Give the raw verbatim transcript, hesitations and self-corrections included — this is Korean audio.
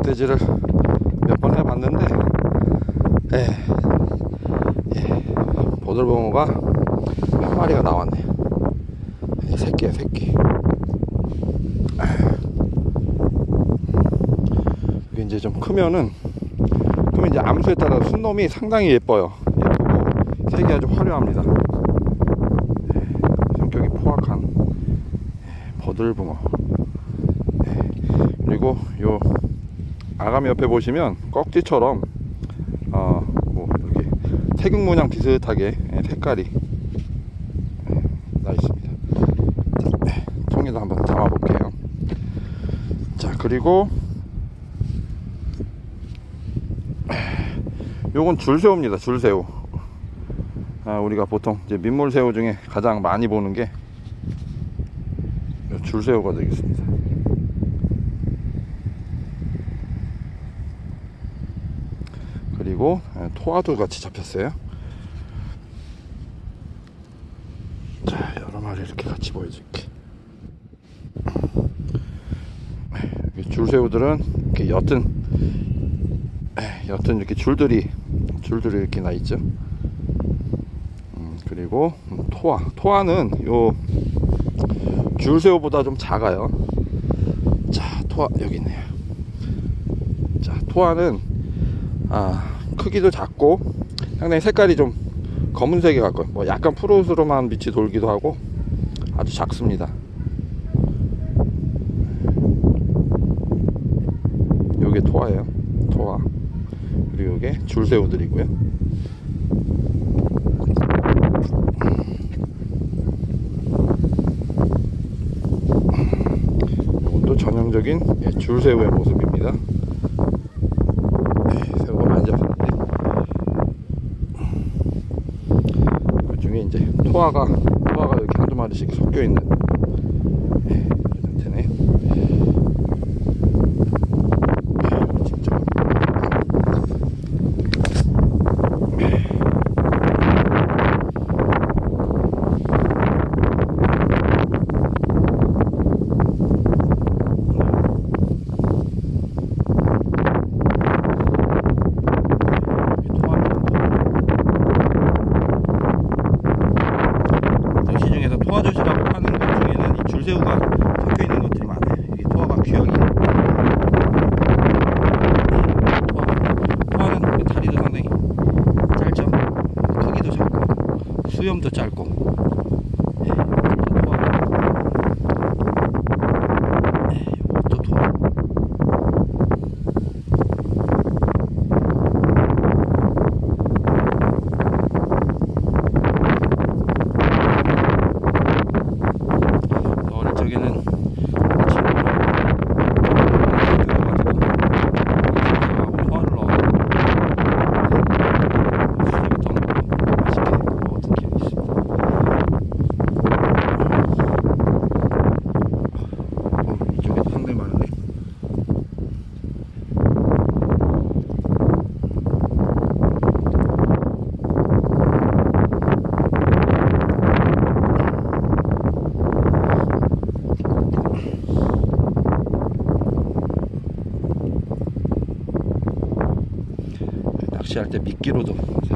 낚시질을 몇 번 해봤는데, 예, 예, 보들봉어가 한 마리가 나왔네요. 예, 새끼야, 새끼. 이게 이제 좀 크면은, 그러면 이제 암수에 따라 순놈이 상당히 예뻐요. 예쁘고 색이 아주 화려합니다. 예, 성격이 포악한 예, 보들붕어. 예, 그리고 요 아가미 옆에 보시면 꺽지처럼 어, 뭐 이렇게 태극 문양 비슷하게 예, 색깔이 예, 나 있습니다. 자, 예, 통에도 한번 담아 볼게요. 자, 그리고 요건 줄새우입니다. 줄새우. 아, 우리가 보통 이제 민물새우 중에 가장 많이 보는 게 줄새우가 되겠습니다. 그리고 토화도 같이 잡혔어요. 자, 여러 마리 이렇게 같이 보여줄게. 줄새우들은 이렇게 옅은 옅은 이렇게 줄들이 줄들이 이렇게 나 있죠. 음, 그리고 토화 토화는 요 줄새우보다 좀 작아요. 자, 토화 여기 있네요. 자, 토화는 아, 크기도 작고 상당히 색깔이 좀 검은색에 가까워요. 뭐 약간 푸르스름한 빛이 돌기도 하고 아주 작습니다. 요게 토화예요. 토화. 그리고 요게 줄새우들이고요. 이것도 전형적인 예, 줄새우의 모습입니다. 네, 새우가 많이 잡혔는데 그 중에 이제 토화가 토화가 이렇게 한두 마리씩 섞여 있는 네, 상태네요. 토화젓이라고 하는 것 중에는 이 줄새우가 섞여 있는 것들이 많아요. 이게 토화가 귀하게. 토화는 다리도 상당히 짧죠. 크기도 작고 수염도 짧고. 네, 토화. 네, 이것도 토화. 여기는 토화를 넣어 수제부터 맛있게 먹었던 기억이 있습니다. 어, 이쪽에도 상당히 많은데. 낚시할 때 미끼로도